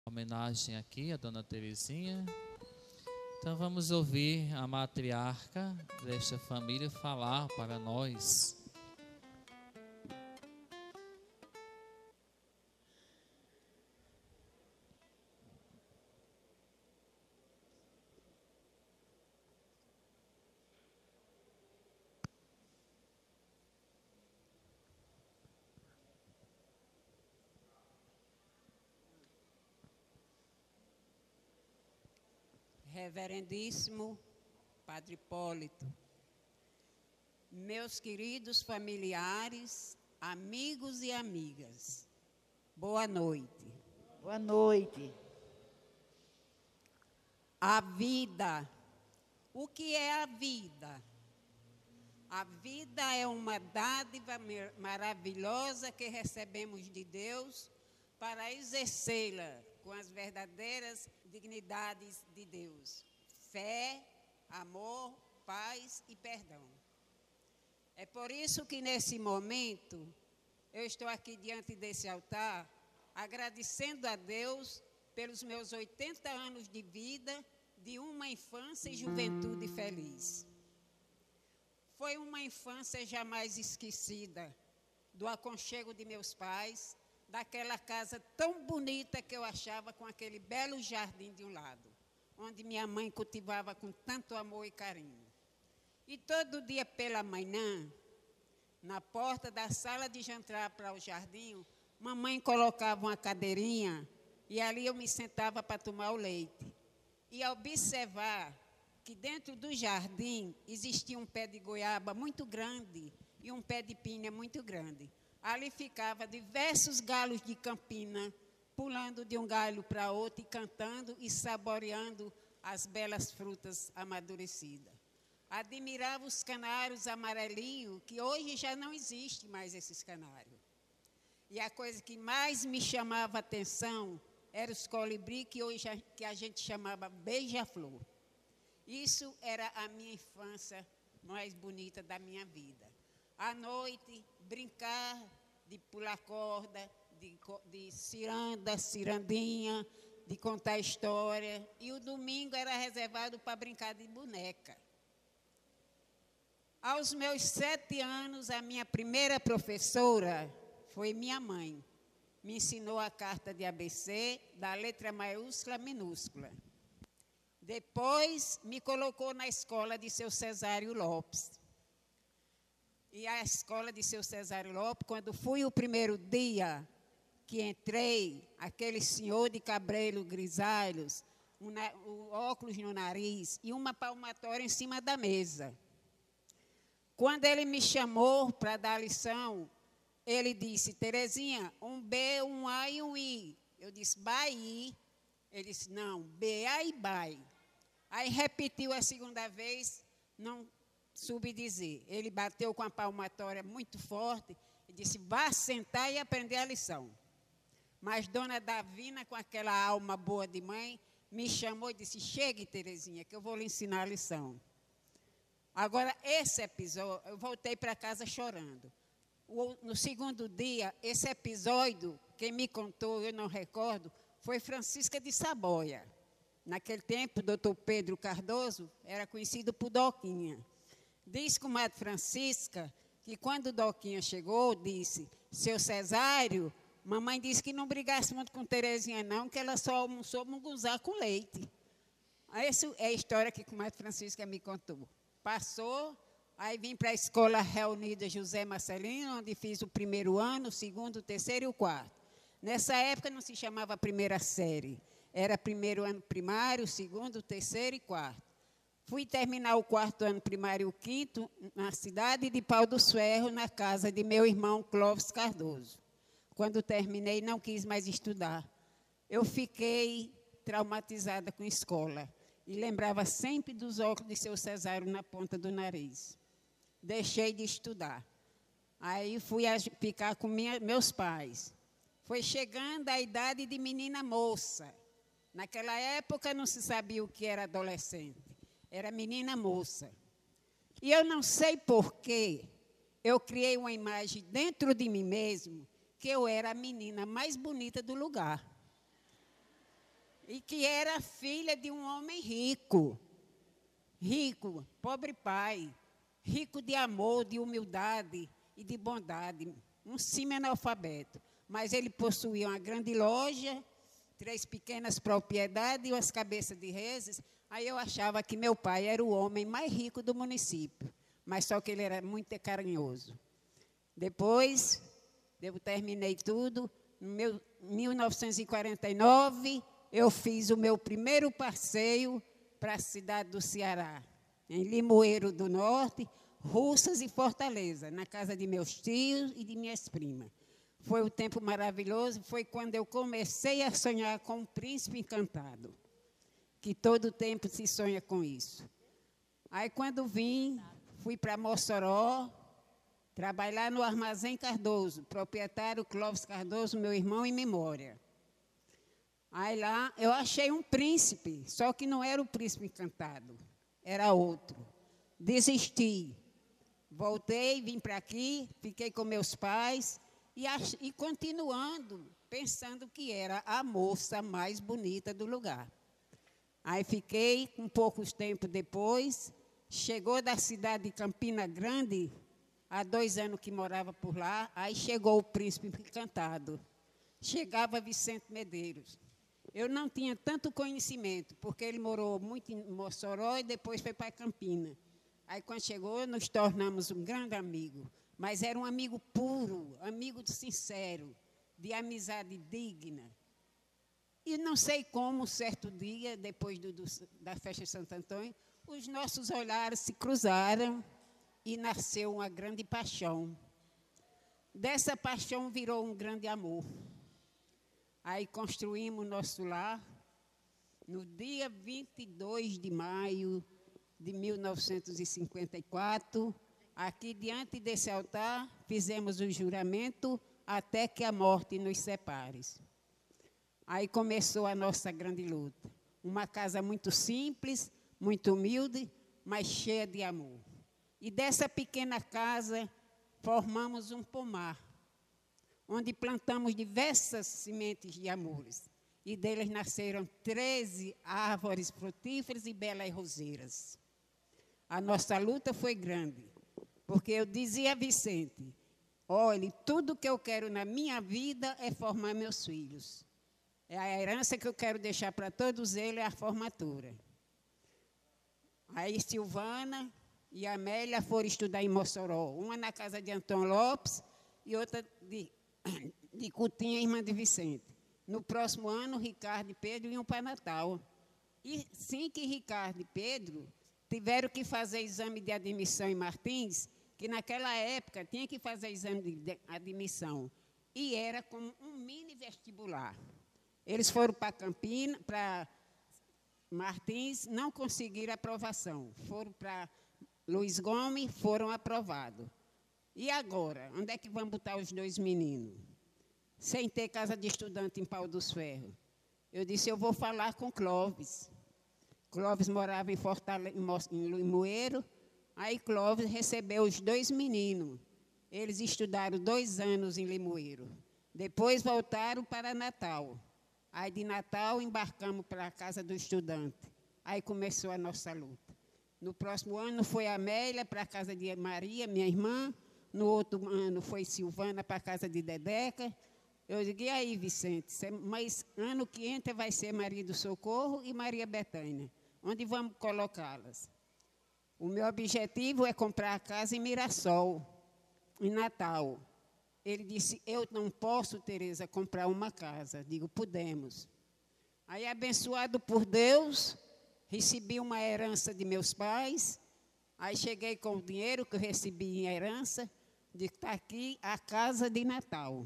Homenagem aqui à Dona Terezinha. Então vamos ouvir a matriarca desta família falar para nós. Reverendíssimo Padre Hipólito, meus queridos familiares, amigos e amigas, boa noite. Boa noite. A vida. O que é a vida? A vida é uma dádiva maravilhosa que recebemos de Deus para exercê-la com as verdadeiras dignidades de Deus: fé, amor, paz e perdão. É por isso que nesse momento eu estou aqui diante desse altar agradecendo a Deus pelos meus 80 anos de vida, de uma infância e juventude feliz. Foi uma infância jamais esquecida do aconchego de meus pais, daquela casa tão bonita que eu achava, com aquele belo jardim de um lado, onde minha mãe cultivava com tanto amor e carinho. E todo dia pela manhã, na porta da sala de jantar para o jardim, mamãe colocava uma cadeirinha e ali eu me sentava para tomar o leite. E observar que dentro do jardim existia um pé de goiaba muito grande e um pé de pinha muito grande. Ali ficava diversos galos de campina, pulando de um galho para outro e cantando e saboreando as belas frutas amadurecidas. Admirava os canários amarelinhos, que hoje já não existe mais esses canários. E a coisa que mais me chamava a atenção era os colibri, que hoje que a gente chamava beija-flor. Isso era a minha infância mais bonita da minha vida. À noite, brincar de pular corda, de ciranda, cirandinha, de contar história. E o domingo era reservado para brincar de boneca. Aos meus 7 anos, a minha primeira professora foi minha mãe. Me ensinou a carta de ABC, da letra maiúscula à minúscula. Depois, me colocou na escola de seu Cesário Lopes. E a escola de seu Cesário Lopes, quando fui o primeiro dia que entrei, aquele senhor de cabelo grisalhos, o óculos no nariz e uma palmatória em cima da mesa. Quando ele me chamou para dar lição, ele disse: Terezinha, um B, um A e um I. Eu disse: Bahia. Ele disse: não, B, A e Bai. Aí repetiu a segunda vez, não soube dizer. Ele bateu com a palmatória muito forte e disse: vá sentar e aprender a lição. Mas Dona Davina, com aquela alma boa de mãe, me chamou e disse: chegue, Terezinha, que eu vou lhe ensinar a lição. Agora, esse episódio, eu voltei para casa chorando. No segundo dia, esse episódio, quem me contou, eu não recordo, foi Francisca de Saboia. Naquele tempo, doutor Pedro Cardoso era conhecido por Doquinha. Diz comadre Francisca que quando Doquinha chegou, disse: seu Cesário, mamãe disse que não brigasse muito com Terezinha não, que ela só almoçou munguzá com leite. Essa é a história que comadre Francisca me contou. Passou, aí vim para a Escola Reunida José Marcelino, onde fiz o primeiro ano, o segundo, o terceiro e o quarto. Nessa época não se chamava primeira série, era primeiro ano primário, segundo, terceiro e quarto. Fui terminar o quarto ano primário e o quinto na cidade de Pau dos Ferros, na casa de meu irmão Clóvis Cardoso. Quando terminei, não quis mais estudar. Eu fiquei traumatizada com a escola e lembrava sempre dos óculos de seu Cesário na ponta do nariz. Deixei de estudar. Aí fui ficar com meus pais. Foi chegando a idade de menina moça. Naquela época não se sabia o que era adolescente. Era menina moça. E eu não sei porquê, eu criei uma imagem dentro de mim mesmo que eu era a menina mais bonita do lugar. e que era filha de um homem rico. Rico, pobre pai, rico de amor, de humildade e de bondade. Um semi-analfabeto. Mas ele possuía uma grande loja, 3 pequenas propriedades e umas cabeças de reses. Aí eu achava que meu pai era o homem mais rico do município, mas só que ele era muito carinhoso. Depois, eu terminei tudo, em 1949, eu fiz o meu primeiro passeio para a cidade do Ceará, em Limoeiro do Norte, Russas e Fortaleza, na casa de meus tios e de minhas primas. Foi um tempo maravilhoso, foi quando eu comecei a sonhar com um príncipe encantado, que todo tempo se sonha com isso. Aí, quando vim, fui para Mossoró, trabalhar no Armazém Cardoso, proprietário Clóvis Cardoso, meu irmão em memória. Aí lá, eu achei um príncipe, só que não era o príncipe encantado, era outro. Desisti. Voltei, vim para aqui, fiquei com meus pais e continuando, pensando que era a moça mais bonita do lugar. Aí fiquei, um poucos tempo depois, chegou da cidade de Campina Grande, há 2 anos que morava por lá, aí chegou o príncipe encantado. Chegava Vicente Medeiros. Eu não tinha tanto conhecimento, porque ele morou muito em Mossoró e depois foi para Campina. Aí, quando chegou, nos tornamos um grande amigo. Mas era um amigo puro, amigo sincero, de amizade digna. E não sei como, certo dia, depois da festa de Santo Antônio, os nossos olhares se cruzaram e nasceu uma grande paixão. Dessa paixão virou um grande amor. Aí construímos nosso lar no dia 22 de maio de 1954. Aqui diante desse altar fizemos o juramento até que a morte nos separe. Aí começou a nossa grande luta. Uma casa muito simples, muito humilde, mas cheia de amor. E dessa pequena casa formamos um pomar, onde plantamos diversas sementes de amores. E deles nasceram 13 árvores frutíferas e belas roseiras. A nossa luta foi grande, porque eu dizia a Vicente, olhe, tudo que eu quero na minha vida é formar meus filhos. É a herança que eu quero deixar para todos eles, é a formatura. Aí Silvana e Amélia foram estudar em Mossoró, uma na casa de Antônio Lopes e outra de Coutinho, irmã de Vicente. No próximo ano, Ricardo e Pedro iam para Natal. E sim que Ricardo e Pedro tiveram que fazer exame de admissão em Martins, que naquela época tinha que fazer exame de admissão. E era como um mini vestibular. Eles foram para Campina, para Martins, não conseguiram aprovação. Foram para Luiz Gomes, foram aprovados. E agora? Onde é que vão botar os 2 meninos? Sem ter casa de estudante em Pau dos Ferros. Eu disse, eu vou falar com Clóvis. Clóvis morava em Limoeiro. Aí Clóvis recebeu os 2 meninos. Eles estudaram 2 anos em Limoeiro. Depois voltaram para Natal. Aí de Natal embarcamos para a casa do estudante. Aí começou a nossa luta. No próximo ano foi a Amélia para a casa de Maria, minha irmã. No outro ano foi Silvana para a casa de Dedeca. Eu digo, e aí, Vicente? Mas ano que entra vai ser Maria do Socorro e Maria Betânia. Onde vamos colocá-las? O meu objetivo é comprar a casa em Mirassol, em Natal. Ele disse, eu não posso, Tereza, comprar uma casa. Digo, podemos. Aí, abençoado por Deus, recebi uma herança de meus pais. Aí cheguei com o dinheiro que eu recebi em herança, de estar aqui a casa de Natal.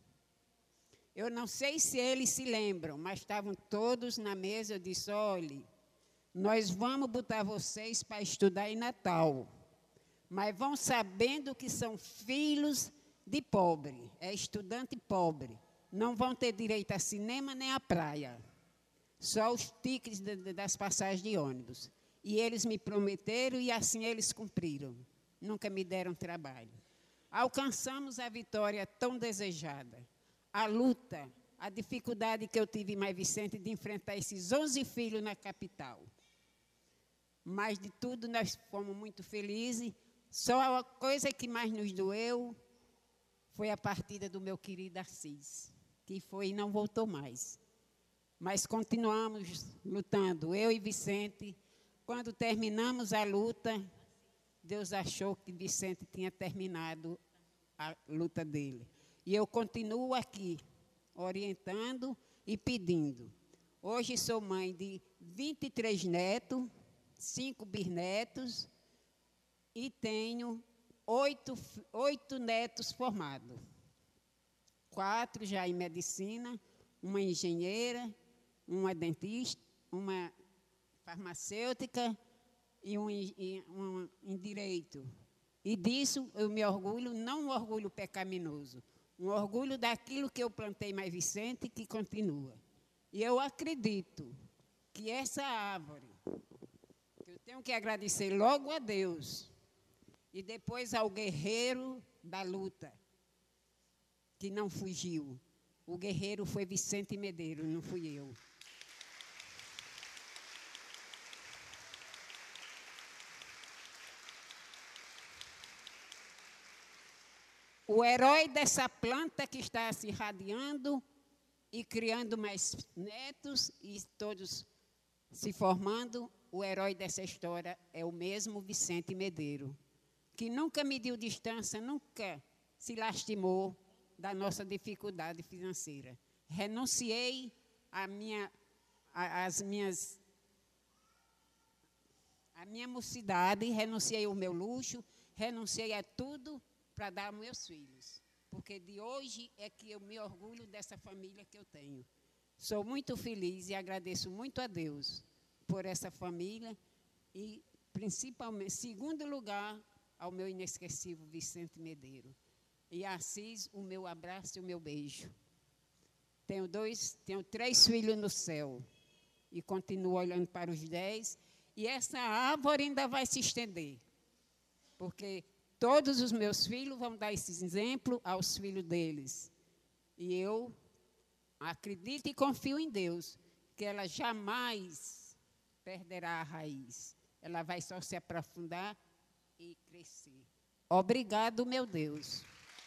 Eu não sei se eles se lembram, mas estavam todos na mesa. Eu disse, olhe, nós vamos botar vocês para estudar em Natal, mas vão sabendo que são filhos de pobre, é estudante pobre. Não vão ter direito a cinema nem a praia, só os tickets das passagens de ônibus. E eles me prometeram e assim eles cumpriram. Nunca me deram trabalho. Alcançamos a vitória tão desejada. A luta a dificuldade que eu tive, mais Vicente, de enfrentar esses 11 filhos na capital. Mas, de tudo, nós fomos muito felizes. Só a coisa que mais nos doeu foi a partida do meu querido Assis, que foi e não voltou mais. Mas continuamos lutando, eu e Vicente. Quando terminamos a luta, Deus achou que Vicente tinha terminado a luta dele. E eu continuo aqui, orientando e pedindo. Hoje sou mãe de 23 netos, 5 bisnetos e tenho 8 netos formados. 4 já em medicina, uma engenheira, uma dentista, uma farmacêutica e um em direito. E disso eu me orgulho, não um orgulho pecaminoso, um orgulho daquilo que eu plantei, mais Vicente, que continua. E eu acredito que essa árvore, que eu tenho que agradecer logo a Deus e depois ao guerreiro da luta, que não fugiu. O guerreiro foi Vicente Medeiros, não fui eu. O herói dessa planta que está se irradiando e criando mais netos e todos se formando, o herói dessa história é o mesmo Vicente Medeiros, que nunca mediu distância, nunca se lastimou da nossa dificuldade financeira. Renunciei à minha mocidade, renunciei ao meu luxo, renunciei a tudo para dar aos meus filhos. Porque de hoje é que eu me orgulho dessa família que eu tenho. Sou muito feliz e agradeço muito a Deus por essa família e, principalmente, em segundo lugar, ao meu inesquecível Vicente Medeiros. E Assis, o meu abraço e o meu beijo. Tenho 3 filhos no céu e continuo olhando para os 10. E essa árvore ainda vai se estender, porque todos os meus filhos vão dar esse exemplo aos filhos deles. E eu acredito e confio em Deus, que ela jamais perderá a raiz. Ela vai só se aprofundar e crescer. Obrigado, meu Deus.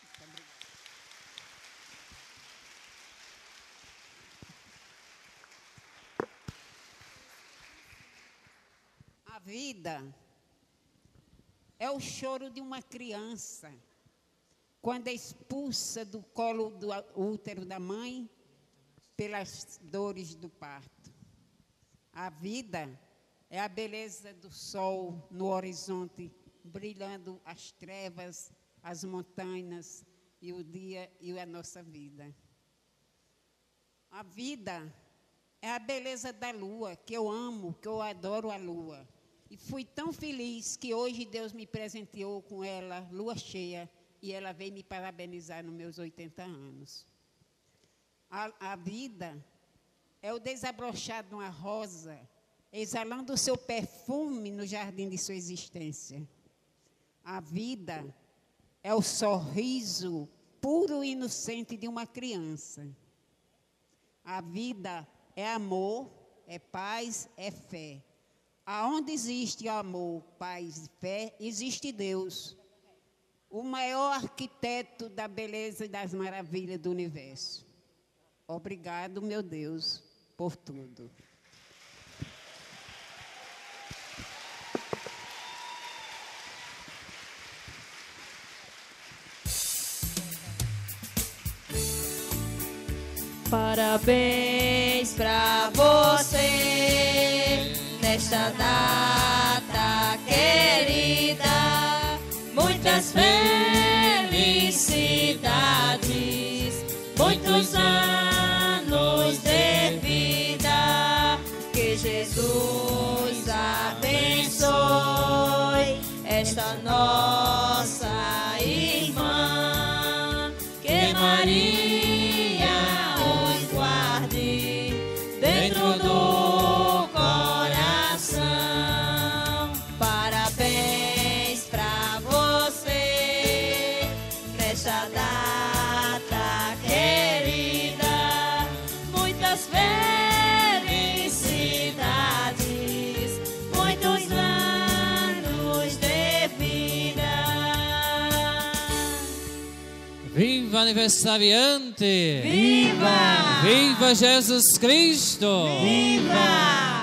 A vida é o choro de uma criança, quando é expulsa do colo do útero da mãe pelas dores do parto. A vida é a beleza do sol no horizonte, brilhando as trevas, as montanhas e o dia e a nossa vida. A vida é a beleza da lua, que eu amo, que eu adoro a lua. E fui tão feliz que hoje Deus me presenteou com ela, lua cheia, e ela veio me parabenizar nos meus 80 anos. A vida é o desabrochar de uma rosa, exalando o seu perfume no jardim de sua existência. A vida é o sorriso puro e inocente de uma criança. A vida é amor, é paz, é fé. Aonde existe amor, paz e fé, existe Deus, o maior arquiteto da beleza e das maravilhas do universo. Obrigado, meu Deus, por tudo. Parabéns pra você nesta data querida, muitas felicidades, muitos anos de vida, que Jesus abençoe esta nossa irmã, que Maria dentro do coração. Parabéns pra você nesta data querida, Viva aniversariante! Viva! Viva Jesus Cristo! Viva!